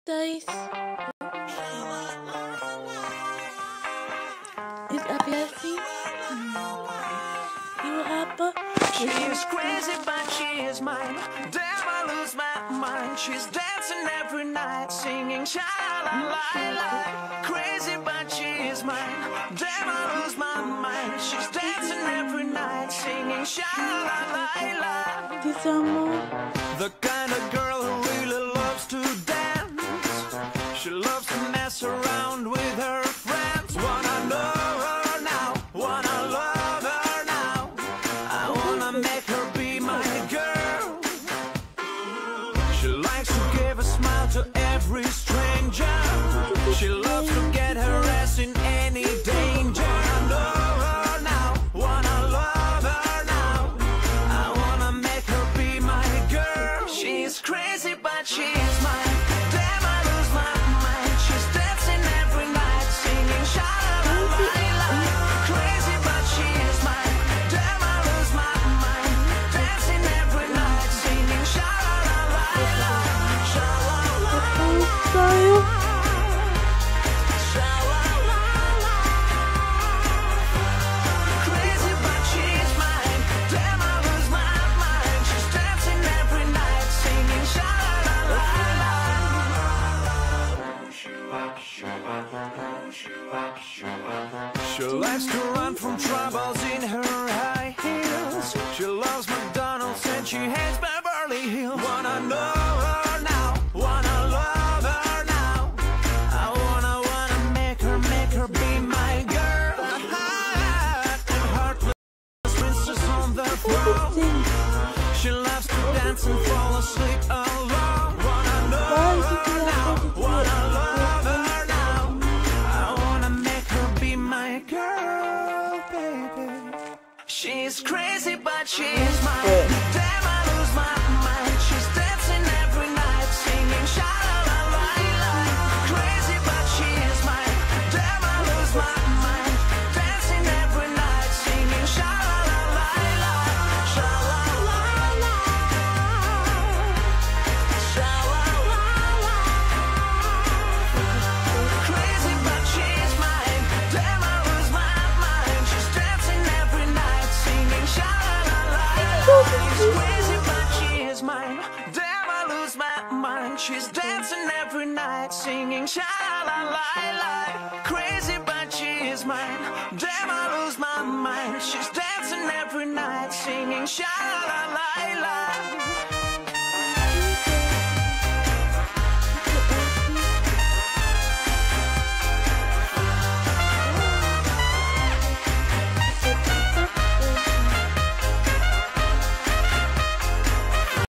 Guys, is Abiasi? You rapper? She is crazy, but she is mine. Damn, I lose my mind. She's dancing every night, singing sha-la-la-la. Crazy, but she is mine. Damn, I lose my mind. She's dancing every night, singing sha-la-la-la. This summer? The kind of girl who really loves to dance. She loves to mess around with her friends. Wanna know her now, wanna love her now. I wanna make her be my girl. She likes to give a smile to every stranger. She loves to get her ass in any danger. I know her now, wanna love her now. I wanna make her be my girl. She's crazy, but she's mine. Damn, I lose my mind. She's dancing every night, singing sha-la-la-la-la. Crazy, but she is mine. Damn, I lose my mind. Dancing every night, singing sha-la-la-la-la. Sha-la-la-la-la. Sa'yo? Crazy, but she's mine. Damn, I lose my mind. She's dancing every night, singing sha-la-la-la-la. She likes to run from troubles in her high heels. She loves McDonald's and she hates Beverly Hills. Wanna know her now, wanna love her now. I wanna make her be my girl. And heartless princess on the throne. She loves to dance and fall asleep alone. Wanna know her now, wanna love her now. I wanna make her be my girl, baby. She's crazy, but she's mine. Damn, I lose my mind. She's dancing every night, singing sha-la-la-la-la. Crazy, but she is mine. Damn, I lose my mind. Dancing every night, singing sha-la-la-la-la. Sha-la-la-la. Sha-la-la-la. Crazy, but she's mine. Damn, I lose my mind. She's dancing every night, singing sha-la-la-la-la. She's crazy, but she is mine. Damn, I lose my mind. She's dancing every night, singing sha-la-la-la-la. Crazy, but she is mine. Damn, I lose my mind. She's dancing every night, singing sha-la-la-la-la.